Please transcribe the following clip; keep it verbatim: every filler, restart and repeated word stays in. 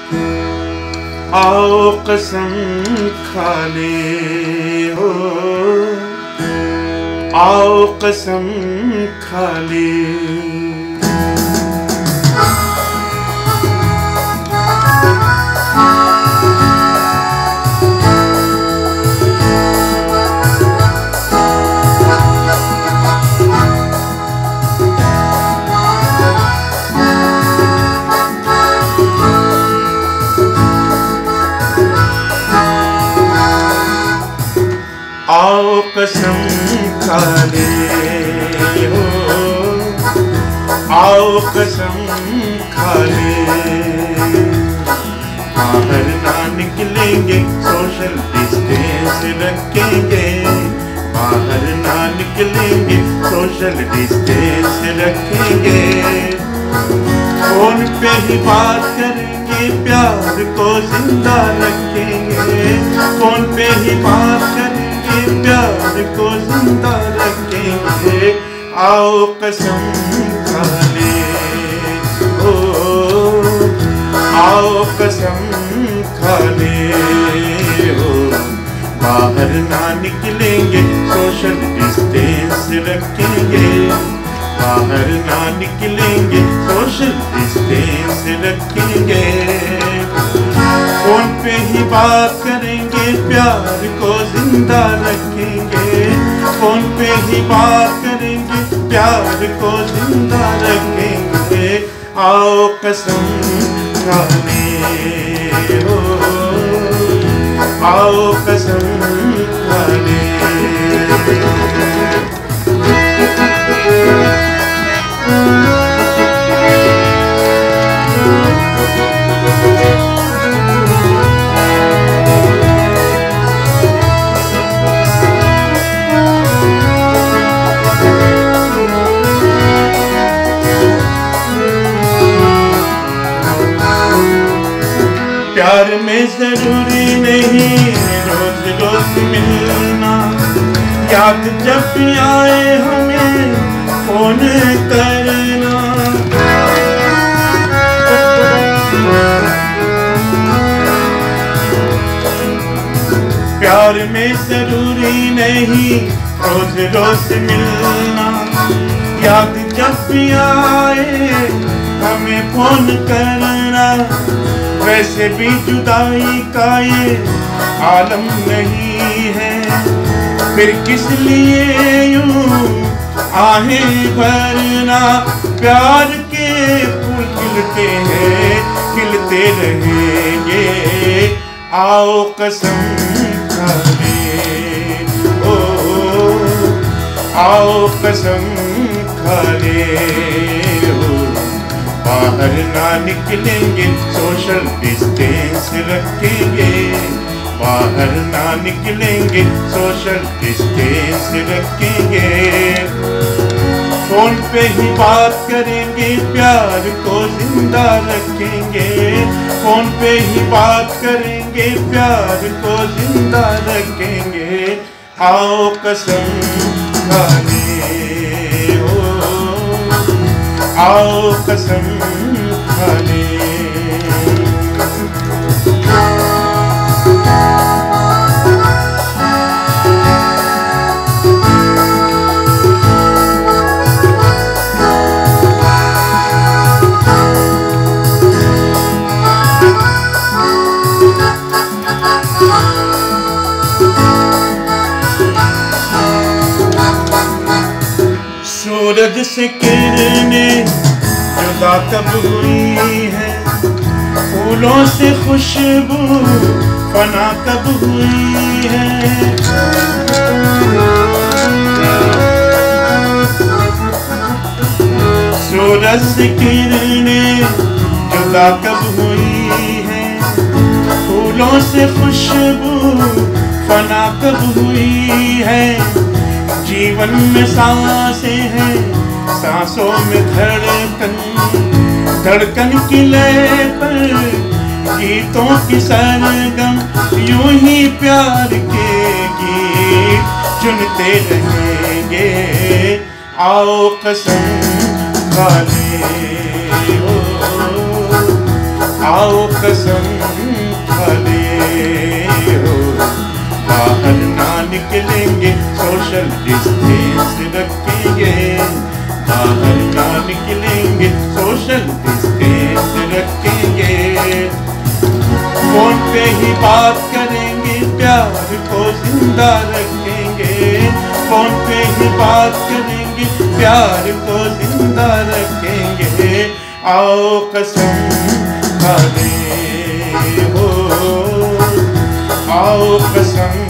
आओ कसम खा ले हो, आओ कसम खा ले। आओ कसम खा ले हो, आओ कसम खा ले। बाहर ना निकलेंगे, सोशल डिस्टेंस रखेंगे। बाहर ना निकलेंगे, सोशल डिस्टेंस रखेंगे। फोन पे ही बात करेंगे, प्यार को जिंदा रखेंगे। फोन पे ही बात करेंगे, प्यार को जिंदा रखेंगे। आओ कसम खा ले ओ, आओ कसम खा ले ओ। बाहर ना निकलेंगे, सोशल डिस्टेंस रखेंगे। बाहर ना निकलेंगे, सोशल डिस्टेंस रखेंगे। फोन पे ही बात करेंगे, प्यार को जिंदा रखेंगे। फोन पे ही बात करेंगे, प्यार को जिंदा रखेंगे। आओ कसम खा ले हो, आओ कसम खा ले। प्यार में जरूरी नहीं रोज रोज मिलना, याद जब भी आए हमें फोन करना। प्यार में जरूरी नहीं रोज रोज मिलना, याद जब भी आए हमें फोन करना। वैसे भी जुदाई का ये आलम नहीं है, फिर किस लिए यूं आहें भरना। प्यार के फूल खिलते हैं, खिलते रहेंगे। आओ कसम खा ले ओ, आओ कसम खा ले ओ। बाहर ना निकलेंगे, सोशल डिस्टेंस रखेंगे। बाहर ना निकलेंगे, सोशल डिस्टेंस रखेंगे। फोन पे ही बात करेंगे, प्यार को जिंदा रखेंगे। फोन पे ही बात करेंगे, प्यार को जिंदा रखेंगे। आओ कसम खा ले हो, आओ कसम खा ले। सूरज से किरणें जुदा कब हुई है, फूलों से खुशबू फना कब हुई है। सूरज से किरणें जुदा कब हुई है, फूलों से खुशबू फना कब हुई है। जीवन में सांसें हैं, सांसों में धड़कन, धड़कन की लय पर गीतों की सरगम। यूं ही प्यार के गीत चुनते रहेंगे। आओ कसम खा ले ओ, आओ कसम खा ले हो, बाहर ना निकलेंगे, सोशल डिस्टेंस रखेंगे, बाहर ना निकलेंगे, सोशल डिस्टेंस रखेंगे, फोन पे ही बात करेंगे, प्यार को जिंदा रखेंगे, फोन पे ही बात करेंगे, प्यार को जिंदा रखेंगे, आओ कसम खा ले हो, आओ कसम